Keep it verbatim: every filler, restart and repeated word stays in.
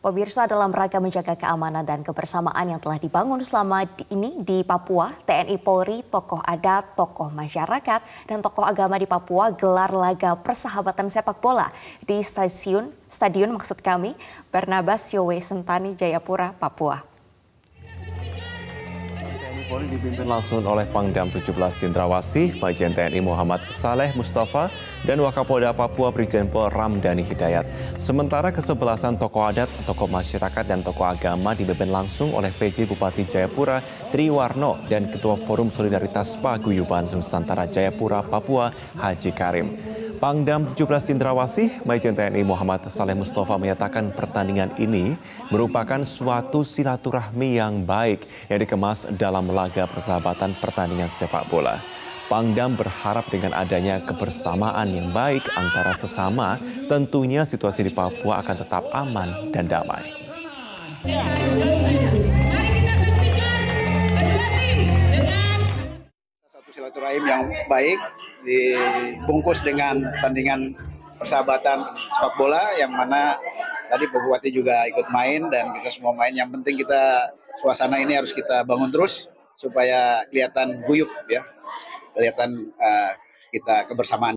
Pemirsa, dalam rangka menjaga keamanan dan kebersamaan yang telah dibangun selama ini di Papua, T N I Polri, tokoh adat, tokoh masyarakat, dan tokoh agama di Papua gelar laga persahabatan sepak bola di stasiun, stadion maksud kami, Barnabas Yowe Sentani, Jayapura, Papua. Polri dipimpin langsung oleh Pangdam tujuh belas Cendrawasih, Majen T N I Muhammad Saleh Mustafa, dan Wakapolda Papua Brigjen Pol Ramdhani Hidayat. Sementara kesebelasan tokoh adat, tokoh masyarakat, dan tokoh agama dipimpin langsung oleh P J Bupati Jayapura Triwarno dan Ketua Forum Solidaritas Paguyuban Nusantara Jayapura, Papua, Haji Karim. Pangdam tujuh belas Cendrawasih, Majen T N I Muhammad Saleh Mustafa menyatakan pertandingan ini merupakan suatu silaturahmi yang baik yang dikemas dalam laga persahabatan pertandingan sepak bola. Pangdam berharap dengan adanya kebersamaan yang baik antara sesama, tentunya situasi di Papua akan tetap aman dan damai. Satu silaturahim yang baik dibungkus dengan pertandingan persahabatan sepak bola yang mana tadi Bupati juga ikut main dan kita semua main. Yang penting kita suasana ini harus kita bangun terus supaya kelihatan guyup ya, kelihatan uh, kita kebersamaan.